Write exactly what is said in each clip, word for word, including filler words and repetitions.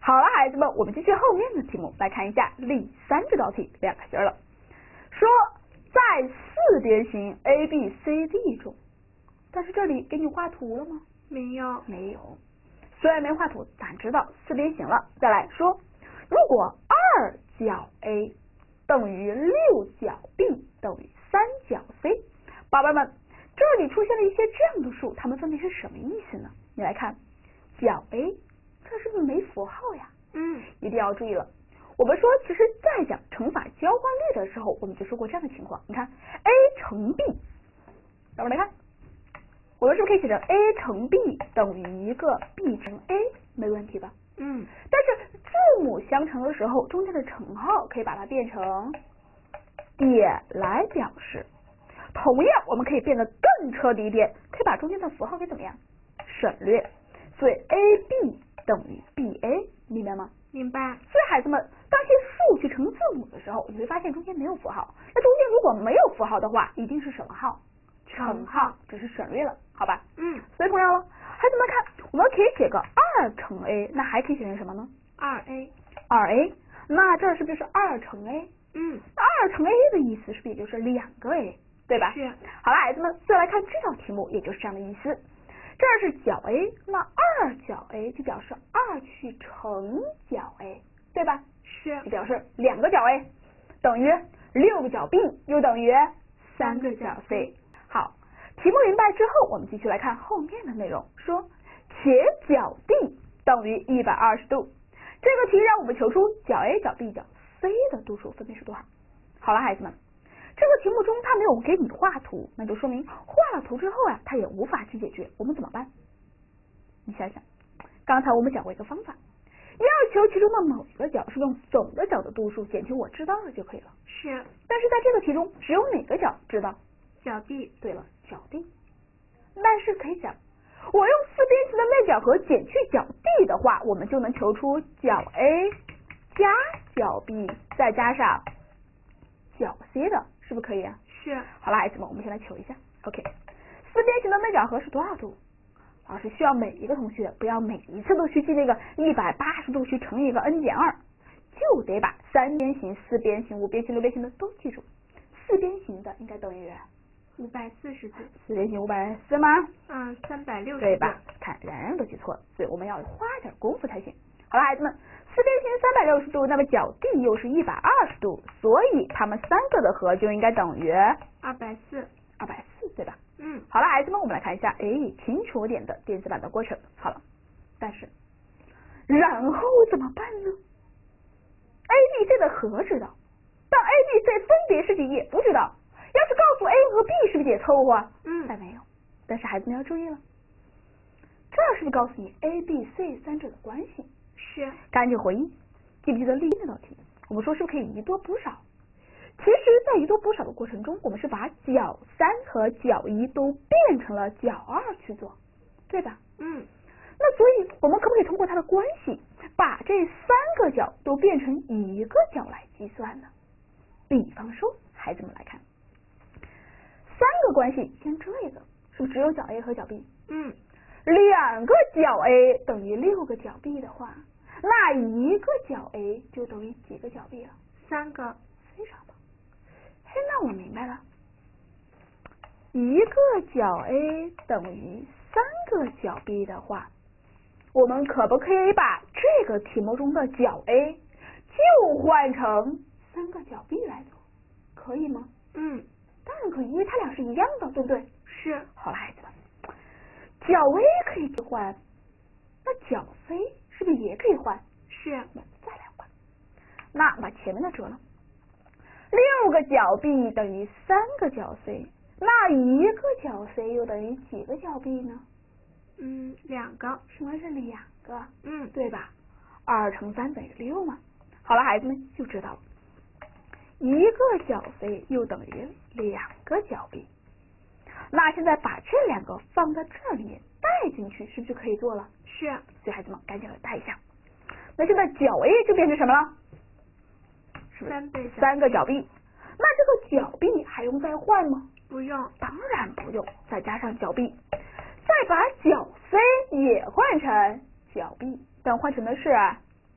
好了，孩子们，我们继续后面的题目，来看一下例三这道题，两个心了。说在四边形 A B C D 中，但是这里给你画图了吗？ 没有， 没有。虽然没画图，咱知道四边形了。再来说，如果二角 A 等于六角 B 等于三角 C， 宝贝们，这里出现了一些这样的数，它们分别是什么意思呢？你来看，角 A 这是不是没符号呀？ 嗯， 一定要注意了。我们说，其实在讲乘法交换律的时候，我们就说过这样的情况。你看 A 乘 B， 咱们来看，我们是不是可以写成 A 乘 B 等于一个 B 乘 A， 没问题吧？ 嗯， 但是字母相乘的时候，中间的乘号可以把它变成点来表示。同样，我们可以变得更彻底一点，可以把中间的符号给怎么样省略。所以 A B 等于 B A， 明白吗？ 明白。 所以孩子们，当一些数去乘字母的时候，你会发现中间没有符号。那中间如果没有符号的话，一定是什么号？乘号，只是省略了，好吧？ 嗯， 所以同样了，孩子们看，我们可以写个二乘 A， 那还可以写成什么呢？ 二 A， 二 A， 那这是不是就是二乘 A？ 嗯， 二乘 A 的意思是不是也就是两个 A， 对吧？ 是。 好了，孩子们，再来看这道题目，也就是这样的意思。这是角 A， 那二角 A 就表示二去乘角 A， 对吧？ 是。 就表示两个角 A 等于六个角 B 又等于三个角 C。好，题目明白之后，我们继续来看后面的内容。说且角 D 等于一百二十度，这个题让我们求出角 A、角 B、角 C 的度数分别是多少？好了，孩子们，这个题目中它没有给你画图，那就说明画了图之后啊，它也无法去解决。我们怎么办？你想想，刚才我们讲过一个方法，要求其中的某一个角是用总的角的度数减去我知道的就可以了。 是。 但是在这个题中，只有哪个角知道？ 角 D。 对了，角 D。但是可以讲，我用四边形的内角和减去角 D 的话，我们就能求出角 A 加角 B 再加上角 C 的，是不是可以啊？ 是。 好了，孩子们，我们先来求一下。OK， 四边形的内角和是多少度？老师需要每一个同学不要每一次都去记那个一百八十度去乘一个 n 减二，就得把三边形、四边形、五边形、六边形的都记住。四边形的应该等于五百四十度。 四边形五百四吗？ 嗯，三百六十度。 对吧？看，人人都记错了，所以我们要花点功夫才行。好了，孩子们，四边形三百六十度，那么角 D 又是一百二十度，所以它们三个的和就应该等于二百四。 二百四，对吧？ 嗯。 好了，孩子们，我们来看一下，哎，清楚点的电子版的过程。好了，但是然后怎么办呢 ？A、B、C 的和知道，但 A、B、C 分别是几也不知道。要是告诉 A 和 B 是不是也凑合？ 嗯， 但没有。但是孩子们要注意了，这是不是告诉你 A、B、C 三者的关系？ 是。 赶紧回忆，记不记得例那道题？我们说是不是可以宜多补少？其实，在宜多补少的过程中，我们是把角三和角一都变成了角二去做，对吧？ 嗯。 那所以，我们可不可以通过它的关系，把这三个角都变成一个角来计算呢？比方说，孩子们来看，三个关系，先这个，是不是只有角 A 和角 B？ 嗯。 两个角 A 等于六个角 B 的话，那一个角 A 就等于几个角 B 了？ 三个。 非常棒。嘿，那我明白了，一个角 A 等于三个角 B 的话，我们可不可以把这个题目中的角 A 就换成三个角 B 来做？可以吗？ 嗯， 当然可以，因为它俩是一样的，对不对？ 是。 好了，孩子们，角 A 可以换，那角 C 是不是也可以换？ 是。 那再来换，那把前面的折了。六个角 B 等于三个角 C， 那一个角 C 又等于几个角 B 呢？ 嗯，两个。 什么是两个？ 嗯， 对吧？二乘三等于六嘛。好了，孩子们就知道了，一个角 C 又等于两个角 B。那现在把这两个放在这里面带进去，是不是就可以做了？ 是。 所以孩子们赶紧来带一下。那现在角 A 就变成什么了？ 三倍三个角 B， 那这个角 B 还用再换吗？ 不用。 当然不用，再加上角 B， 再把角 C 也换成角 B， 但换成的是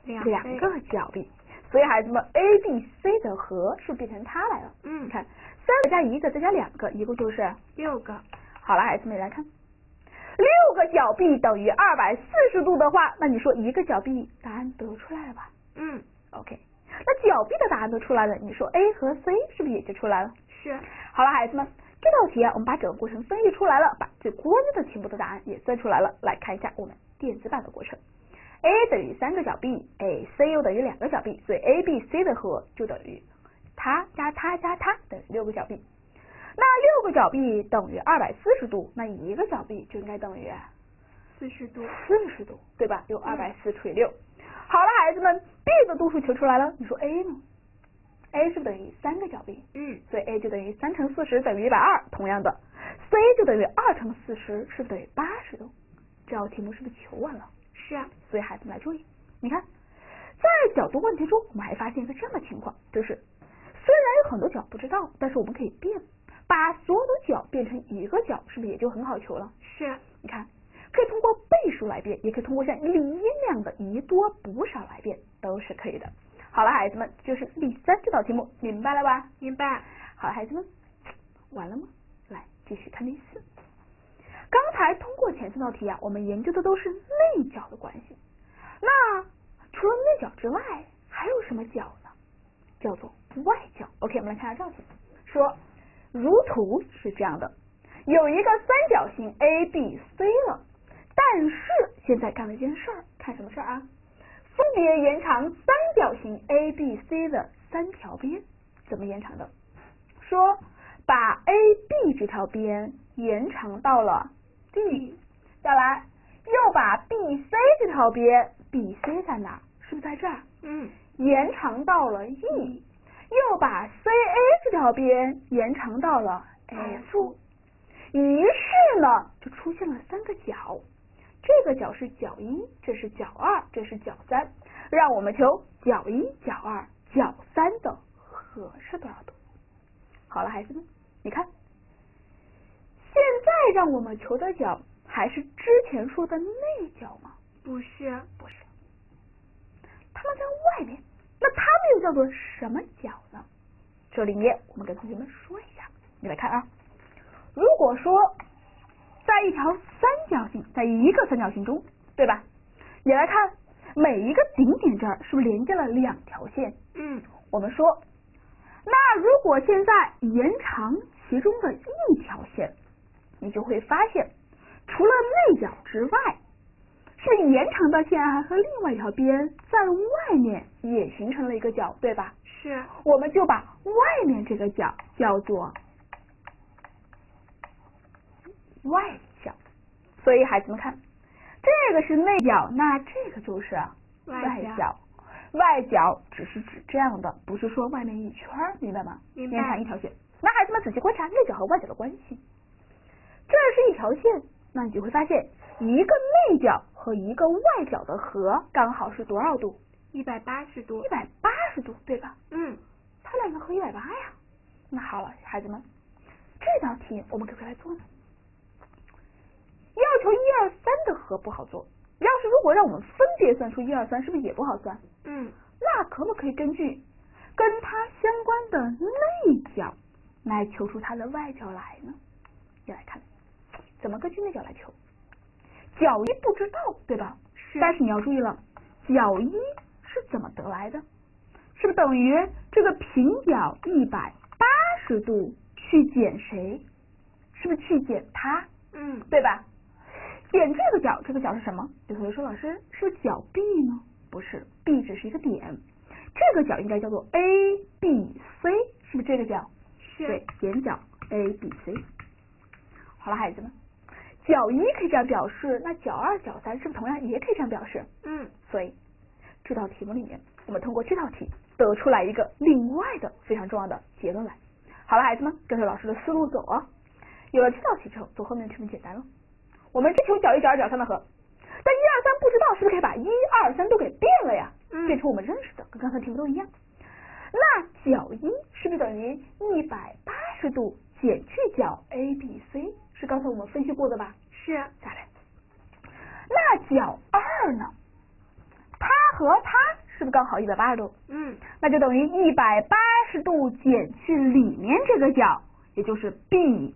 两两个角壁。所以孩子们 A B C 的和是变成它来了。 嗯， 你看三个加一个再加两个，一共就是六个。 好了，孩子们来看，六个角壁等于二百四十度的话，那你说一个角壁答案得出来了吧？ 嗯 ，OK， 那角壁的答案都出来了，你说 A 和 C 是不是也就出来了？ 是。 好了，孩子们，这道题啊，我们把整个过程分析出来了，把最关键的题目的答案也算出来了。来看一下我们电子版的过程。A 等于三个角壁 ，A C 又等于两个角壁，所以 A B C 的和就等于它加它加它等于六个角壁。那六个角壁等于二百四十度，那一个角壁就应该等于四十度。 四十度，对吧？有二百四除以六。好了，孩子们 ，B 的度数求出来了，你说 A 呢 ？A 是不是等于三个角壁？ 嗯， 所以 A 就等于三乘四十等于一百二。同样的 ，C 就等于二乘四十，是不是等于八十度？这道题目是不是求完了？ 是啊。 所以孩子们来注意，你看，在角度问题中，我们还发现一个这样的情况，就是虽然有很多角不知道，但是我们可以变，把所有的角变成一个角，是不是也就很好求了？ 是。 你看，可以通过倍数来变，也可以通过像理因那样的宜多补少来变，都是可以的。好了，孩子们，就是第三这道题目，明白了吧？ 明白。 好了，孩子们，完了吗？来，继续看第四。刚才通过前三道题啊，我们研究的都是内角的关系。那除了内角之外，还有什么角呢？叫做外角。OK， 我们来看下这道题，说如图是这样的，有一个三角形 A B C 了，但是现在干了一件事儿，看什么事儿啊？分别延长三角形 A B C 的三条边，怎么延长的？说把 A B 这条边延长到了 D， 再来又把 B C 这条边 B C 在哪儿？是不是在这儿？ 嗯， 延长到了 E， 又把 C A 这条边延长到了 F， 于是呢就出现了三个角，这个角是角一，这是角二，这是角三，让我们求角一、角二、角三的和是多少度？好了，孩子们，你看，现在让我们求的角还是之前说的内角吗？ 不是。 不是，它们在外面，那它们又叫做什么角呢？这里面我们跟同学们说一下，你来看啊，如果说在一条三角形，在一个三角形中，对吧？你来看每一个顶点这儿是不是连接了两条线？ 嗯， 我们说，那如果现在延长其中的一条线，你就会发现，除了内角之外，是延长的线还和另外一条边在外面也形成了一个角，对吧？ 是。 我们就把外面这个角叫做外角。所以孩子们看，这个是内角，那这个就是外角。外角只是指这样的，不是说外面一圈，明白吗？ 明白。 延长一条线。那孩子们仔细观察内角和外角的关系，这是一条线，那你就会发现一个内角和一个外角的和刚好是多少度？ 一百八十度。 一百八十度，对吧？ 嗯， 它两个和一百八呀。那好了，孩子们，这道题我们可不可以来做呢？要求一二三的和不好做，要是如果让我们分别算出一二三，是不是也不好算？ 嗯， 那可不可以根据跟它相关的内角来求出它的外角来呢？要来看怎么根据内角来求。角一不知道，对吧？ 是。 但是你要注意了，角一是怎么得来的？是不是等于这个平角一百八十度去减谁？是不是去减它？ 嗯， 对吧？减这个角，这个角是什么？有同学说，老师是不是角 B 呢？不是 ，B 只是一个点，这个角应该叫做 A B C， 是不是这个角？ 是。 对，减角 A B C。好了，孩子们，角一可以这样表示，那角二、角三是不是同样也可以这样表示？ 嗯。 所以这道题目里面，我们通过这道题得出来一个另外的非常重要的结论来。好了，孩子们，跟着老师的思路走啊。有了这道题之后，做后面的题目简单了。我们只求角一、角二、角三的和，但一二三不知道，是不是可以把一二三都给变了呀？ 嗯， 变成我们认识的，跟刚才题目都一样。那角一是不是等于一百八十度减去角 A B C？ 是刚才我们分析过的吧？ 是。 再来，那角二呢？它和它是不是刚好一百八十度？ 嗯， 那就等于一百八十度减去里面这个角，也就是 B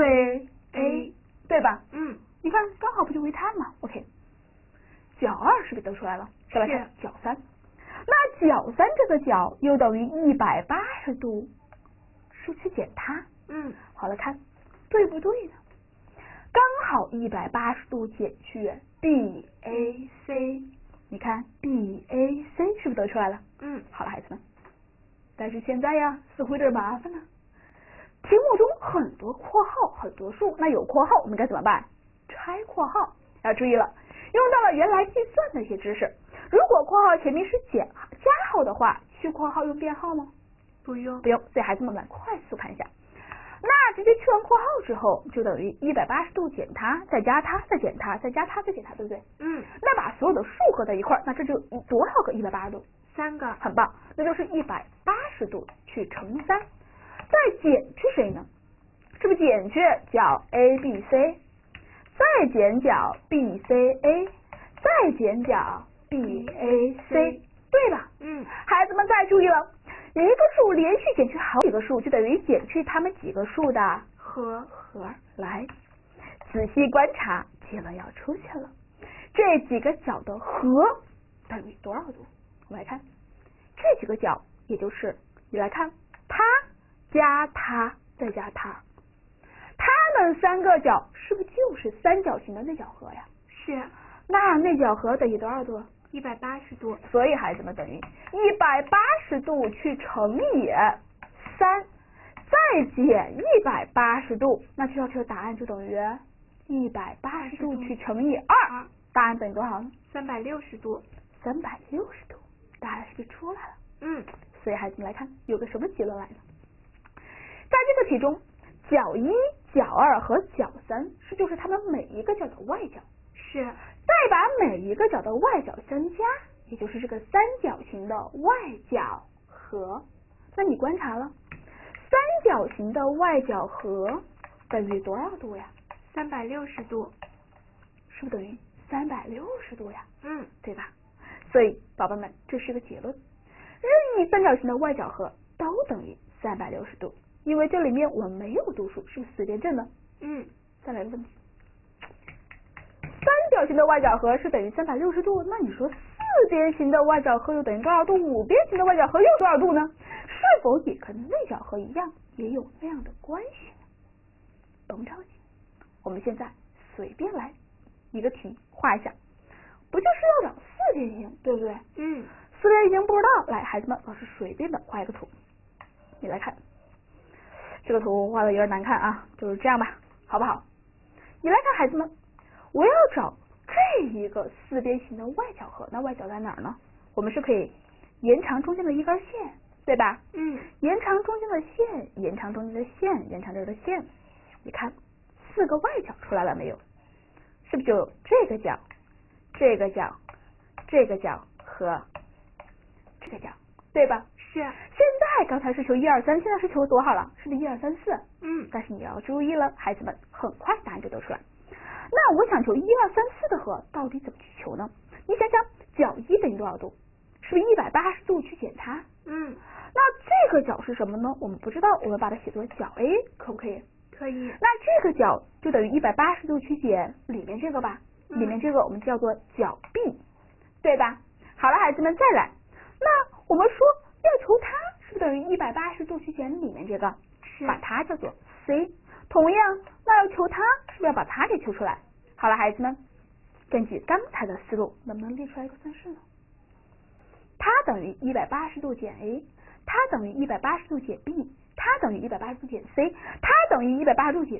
C A， 对吧？ 嗯， 你看刚好不就为它了吗 ？OK， 角二是不是得出来了？再来看角三，那角三这个角又等于一百八十度，是不是去减它？ 嗯， 好了，看对不对呢？刚好一百八十度减去 B A C， 你看 B A C 是不是得出来了？ 嗯， 好了，孩子们，但是现在呀，似乎有点麻烦呢。题目中很多括号，很多数，那有括号我们该怎么办？拆括号。要注意了，用到了原来计算的一些知识。如果括号前面是减加号的话，去括号用变号吗？ 不用， 不用。所以孩子们，我们来快速看一下。那直接去完括号之后，就等于一百八十度减它，再加它，再减它，再加它，再减它，对不对？ 嗯， 那把所有的数合在一块儿，那这就多少个一百八十度？ 三个， 很棒，那就是一百八十度去乘三，再减去谁呢？是不是减去角 A B C， 再减角 B C A， 再减角 B A C， 对吧？ 嗯， 孩子们再注意了，一个数连续减去好几个数，就等于减去它们几个数的和和。来，仔细观察，结论要出现了，这几个角的和等于多少度？我们来看这几个角，也就是你来看它加它再加它，它们三个角是不是就是三角形的内角和呀？ 是， 那内角和等于多少度？ 一百八十度。 所以孩子们等于一百八十度去乘以三，再减一百八十度，那这道题的答案就等于一百八十度去乘以二，答案等于多少呢？ 三百六十度。 三百六十度，答案是不是出来了？ 嗯， 所以孩子们来看，有个什么结论来呢？在这个题中，角一、角二和角三是就是它们每一个角的外角， 是， 再把每一个角的外角相加，也就是这个三角形的外角和。那你观察了，三角形的外角和等于多少度呀？ 三百六十度， 是不是等于三百六十度呀？ 嗯， 对吧？所以宝贝们，这是个结论，任意三角形的外角和都等于三百六十度，因为这里面我们没有度数，是不是四边阵呢？ 嗯， 再来个问题，三角形的外角和是等于三百六十度，那你说四边形的外角和又等于多少度？五边形的外角和又多少度呢？是否也跟内角和一样，也有那样的关系呢？甭着急，我们现在随便来一个题画一下，不就是要找四边形，对不对？ 嗯， 四边形不知道，来孩子们，老师随便的画一个图，你来看，这个图画的有点难看啊，就是这样吧，好不好？你来看孩子们，我要找这一个四边形的外角和，那外角在哪儿呢？我们是可以延长中间的一根线，对吧？ 嗯， 延长中间的线，延长中间的线，延长这个线，你看四个外角出来了没有？是不是就有这个角、这个角、这个角和这个角，对吧？ 是。 现在刚才是求一二三，现在是求多少了？是不是一二三四？ 嗯， 但是你要注意了，孩子们，很快答案就得出来。那我想求一二三四的和，到底怎么去求呢？你想想，角一等于多少度？是不是一百八十度去减它？ 嗯， 那这个角是什么呢？我们不知道，我们把它写作角 A， 可不可以？ 可以。 那这个角就等于一百八十度去减里面这个吧， 嗯、 里面这个我们叫做角 B， 对吧？好了，孩子们再来，那我们说要求它是不是等于一百八十度去减里面这个？ 是。 把它叫做 C。同样，那要求它是不是要把它给求出来？好了，孩子们，根据刚才的思路，能不能列出来一个算式呢？它等于一百八十度减 A， 它等于一百八十度减 B， 它等于一百八十度减 C， 它等于一百八十度减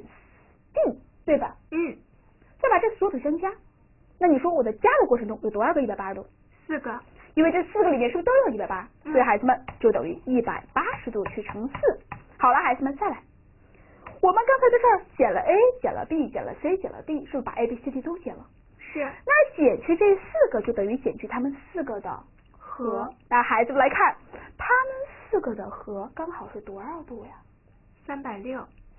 D， 对吧？ 嗯。 再把这所有的相加，那你说我在加的过程中有多少个一百八十度？ 四个。 因为这四个里面是不是都有一百八？所以孩子们就等于一百八十度去乘四。好了，孩子们再来，我们刚才在这儿减了 A， 减了 B， 减了 C， 减了 D， 是不是把 A B C D 都减了？ 是。 那减去这四个就等于减去他们四个的和。那孩子们来看，他们四个的和刚好是多少度呀？ 三百六。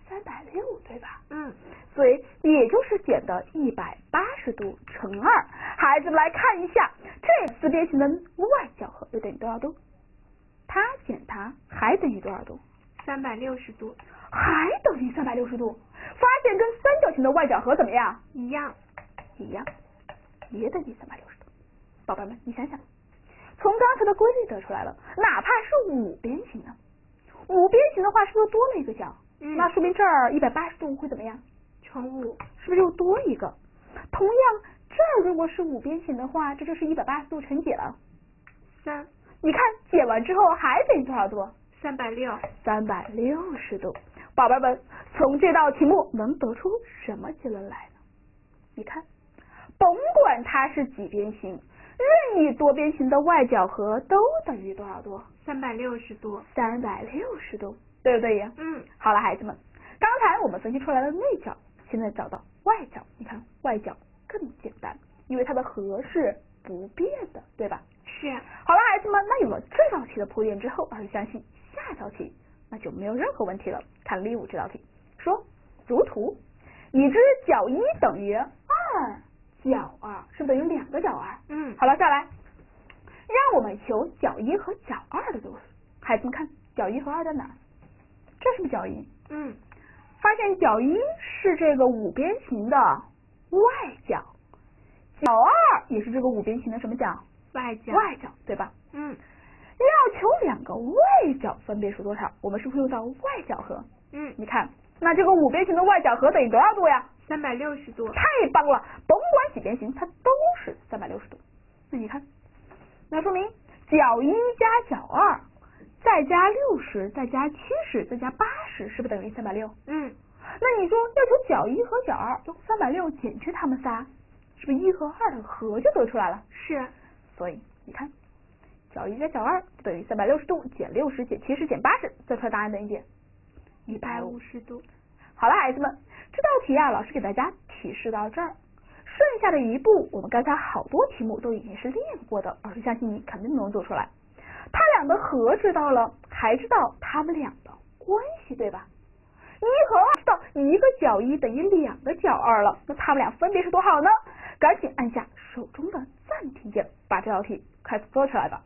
三百六，对吧？ 嗯， 所以也就是减的一百八十度乘二。孩子们来看一下，这四边形的外角和又等于多少度？它减它还等于多少度？ 三百六十度。 还等于三百六十度。发现跟三角形的外角和怎么样？ 一样。 一样，也等于三百六十度。宝贝们，你想想，从刚才的规律得出来了，哪怕是五边形呢？五边形的话，是不是多了一个角？ 嗯， 那说明这儿一百八十度会怎么样？ 乘五， 是不是又多一个？同样，这儿如果是五边形的话，这就是一百八十度乘几了？ 三。 你看，减完之后还等于多少度？ 三百六。三百六十度。宝贝们，从这道题目能得出什么结论来呢？你看，甭管它是几边形，任意多边形的外角和都等于多少度？ 三百六十度。 三百六十度，对不对呀？ 嗯。 好了，孩子们，刚才我们分析出来了内角，现在找到外角。你看外角更简单，因为它的和是不变的，对吧？ 是。 好了，孩子们，那有了这道题的铺垫之后，老师相信下道题那就没有任何问题了。看例五这道题，说如图，已知角一等于二角二，是不是等于两个角二？ 嗯。 好了，再来，让我们求角一和角二的度数。孩子们看，角一和二在哪？这是不是角一？ 嗯。 发现角一是这个五边形的外角，角二也是这个五边形的什么角？ 外角。 外角，对吧？ 嗯。 要求两个外角分别是多少？我们是不是用到外角和？ 嗯。 你看，那这个五边形的外角和等于多少度呀？ 三百六十度。 太棒了，甭管几边形，它都是三百六十度。那你看，那说明角一加角二，再加六十，再加七十，再加八十，是不是等于三百六？ 嗯。 那你说要求角一和角二，用三百六减去它们仨，是不是一和二的和就得出来了？ 是。 所以你看，角一加角二等于三百六十度减六十减七十减八十，得出来答案等于几？一百五十度。好了，孩子们，这道题啊，老师给大家提示到这儿，剩下的一步，我们刚才好多题目都已经是练过的，老师相信你肯定能做出来。它俩的和知道了，还知道它们俩的关系，对吧？一和二知道一个角一等于两个角二了，那它们俩分别是多少呢？赶紧按下手中的暂停键，把这道题开始做出来吧。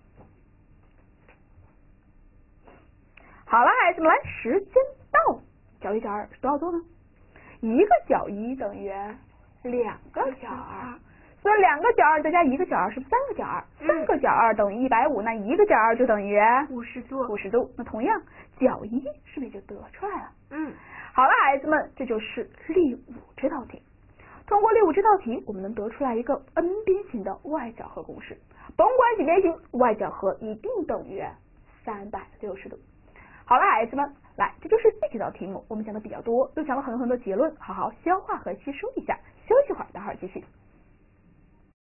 好了，孩子们，来，时间到，角一角二是多少度呢？一个角一等于两个角二，所以两个角二再加一个角二是三个角二，三个角二等于一百五，那一个角二就等于五十度。 五十度。那同样，角一是不是也就得出来了？ 嗯。 好了，孩子们，这就是例五这道题。通过例五这道题，我们能得出来一个 n 边形的外角和公式，甭管几边形，外角和一定等于三百六十度。好了，孩子们，来，这就是这几道题目，我们讲的比较多，又讲了很多很多结论，好好消化和吸收一下。休息会儿，待会儿继续。